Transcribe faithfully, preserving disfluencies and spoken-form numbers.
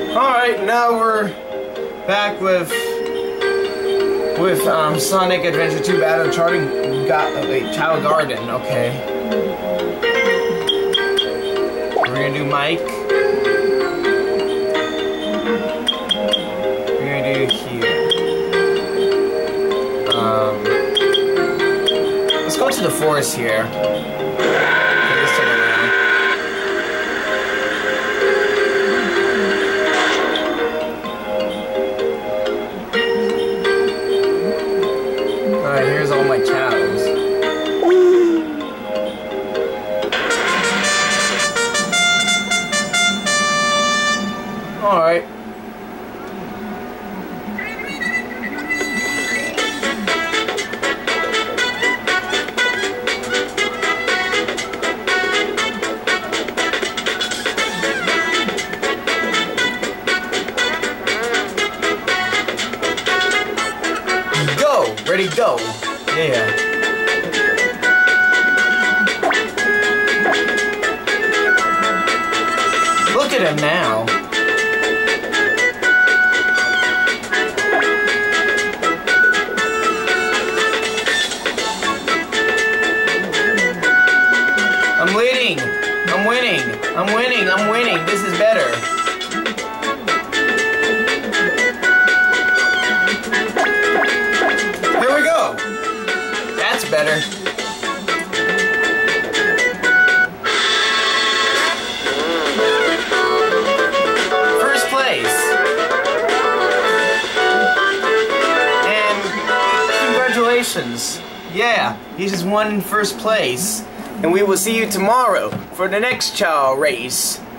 Alright, now we're back with with um, Sonic Adventure two Battle Charting Got oh, wait, Chao Garden, okay. We're gonna do Mike. We're gonna do here. Um let's go to the forest here. Okay, let's turn around. Alright, here's all my cows. Alright. Go! Ready, go! Yeah. Look at him now. I'm leading. I'm winning. I'm winning. I'm winning. This is better. Here we go. That's better. First place. And congratulations. Yeah, he just won first place. And we will see you tomorrow for the next Chao race.